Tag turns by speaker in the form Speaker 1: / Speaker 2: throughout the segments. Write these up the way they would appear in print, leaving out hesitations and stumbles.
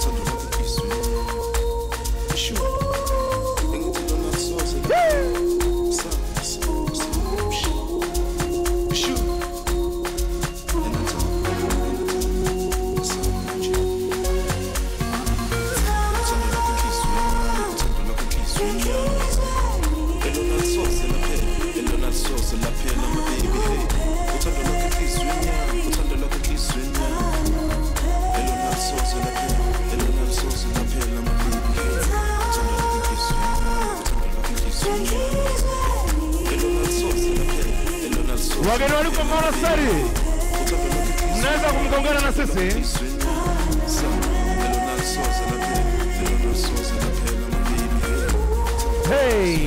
Speaker 1: Wageni waliko Morasari, mnaweza kumgongana na sisi. Hey!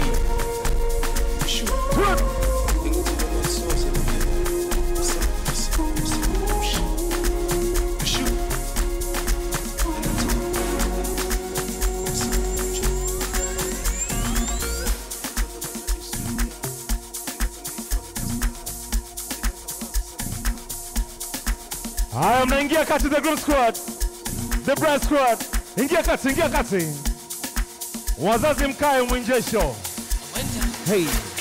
Speaker 1: Haya, mnaingia kati the group squad, the brand squad. Ingia kati, ingia kati. Wazazi mkae mwinjesho. Hey.